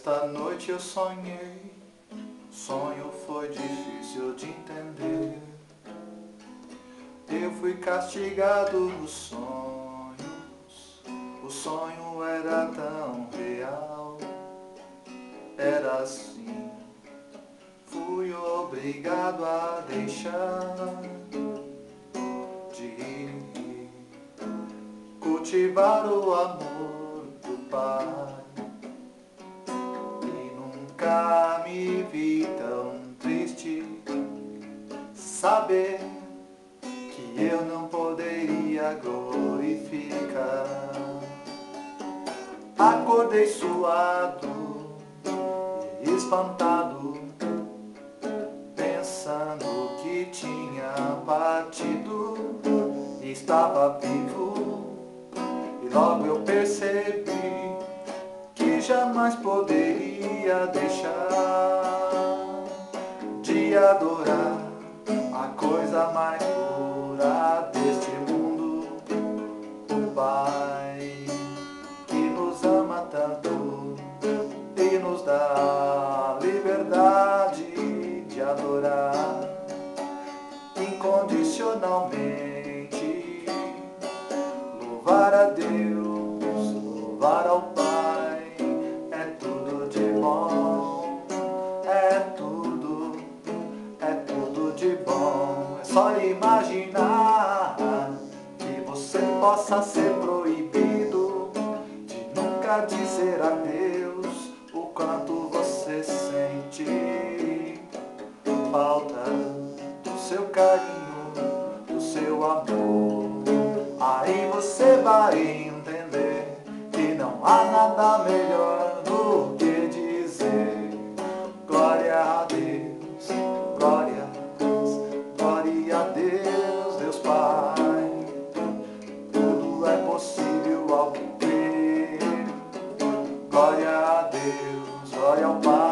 Esta noite eu sonhei, o sonho foi difícil de entender. Eu fui castigado nos sonhos, o sonho era tão real. Era assim, fui obrigado a deixar de cultivar o amor do Pai. Nunca me vi tão triste, saber que eu não poderia glorificar. Acordei suado e espantado, pensando que tinha partido e estava vivo. E logo eu percebi que jamais poderia deixar de adorar a coisa mais pura deste mundo, o Pai que nos ama tanto e nos dá liberdade de adorar incondicionalmente, louvar a Deus, louvar ao Pai. É só imaginar que você possa ser proibido de nunca dizer a Deus o quanto você sente falta do seu carinho, do seu amor. Aí você vai entender que não há nada melhor do que dizer glória a Deus, glória a Deus, Deus Pai. Tudo é possível ao que crer. Glória a Deus, glória ao Pai.